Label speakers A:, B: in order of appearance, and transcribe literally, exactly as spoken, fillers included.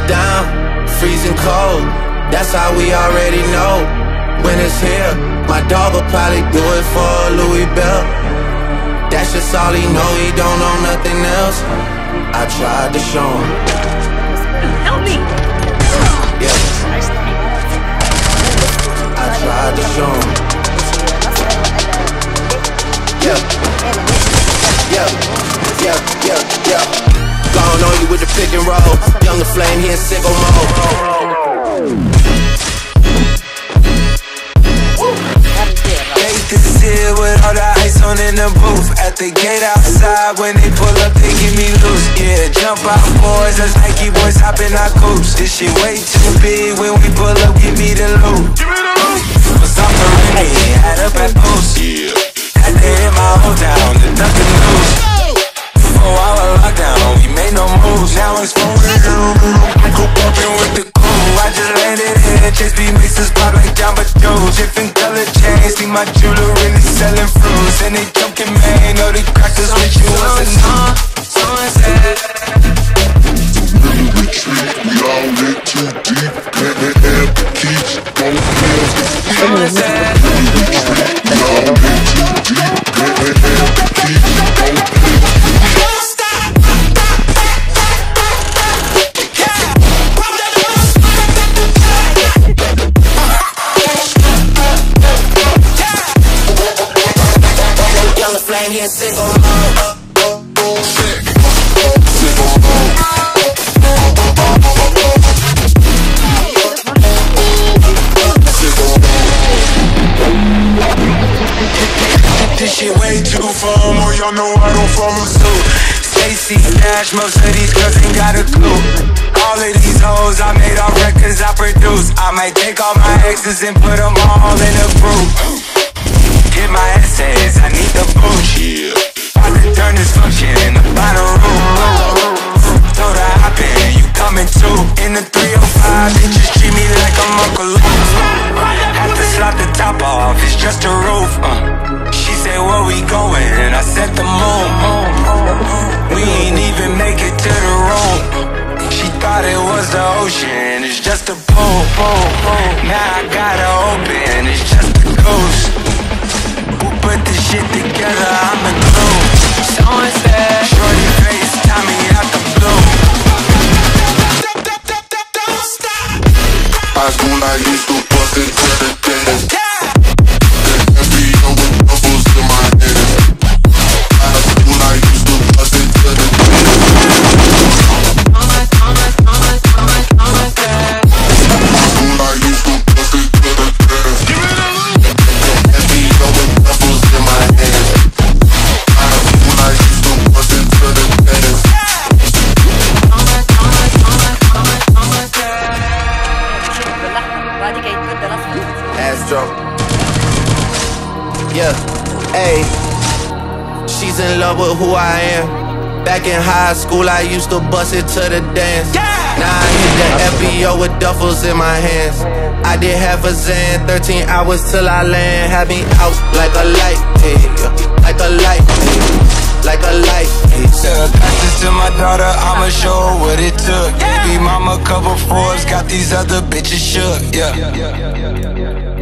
A: down, freezing cold. That's how we already know when it's here. My dog will probably do it for a Louis belt. That's just all he know, he don't know nothing else. I tried to show him.
B: Help me!
A: Yeah. I tried to show him. Yeah. Yeah. Yeah. Yeah. Yeah. Gone on you with the pick and roll. Younger flame, he in sicko mode.
C: This here with all the ice on in the booth. At the gate outside, when they pull up, they give me loose. Yeah, jump out boys, us Nike boys hopping our coops. This shit way too big, when we pull up, give me the loot. Was off the ring, had up at post. Had to hit my whole town, the nothing loose. Four hour lockdown, we made no moves. Now it's phone go bumping with the crew. I just landed here, Chase B makes us pop like Jamba Joe. Different color chains, see my jewelry really selling fruits. And they joking, man, know they crackers with you once a night. Someone said
D: Really retreat, we all in too deep. Can't have the keys, don't feel the
C: Someone said
D: Really retreat, we all in too deep. Can't have the keys, don't feel
A: Flame, he in sicko mode.
C: this shit way too formal, y'all know I don't follow suit. Stacy Dash, most of these girls ain't got a clue. All of these hoes I made all records I produce. I might take all my exes and put them all in a group. Hit my essays, I need the boost. About to turn this function in the bottom room. Throw the hop in, you coming too. In the three oh five, they just treat me like I'm Uncle Luke. Have to slap the top off, it's just a roof. uh. She said, where we going? I said the moon. We ain't even make it to the room. She thought it was the ocean, it's just a pool. Now I gotta open, it's just a ghost. Put this shit together, I'm the glue. Someone said, shorty face, tie me out the blue. Don't stop.
D: I do not used to bust it to the dance. The F B O with bubbles in my hands. I do not used to bust it to the dance. I do not used to bust it to the dance. The F B O with bubbles in my hands. I do not used to bust it to the dance.
A: Astro. Yeah, ayy. She's in love with who I am. Back in high school, I used to bust it to the dance. Now I hit the F B O with duffels in my hands. I did half a Zan, thirteen hours till I land. Had me out like a light, yeah, like a light, yeah, like a light.
C: Yeah, pass this to my daughter, I'ma show her what it took. Baby mama, couple Forbes, got these other bitches shook. Yeah.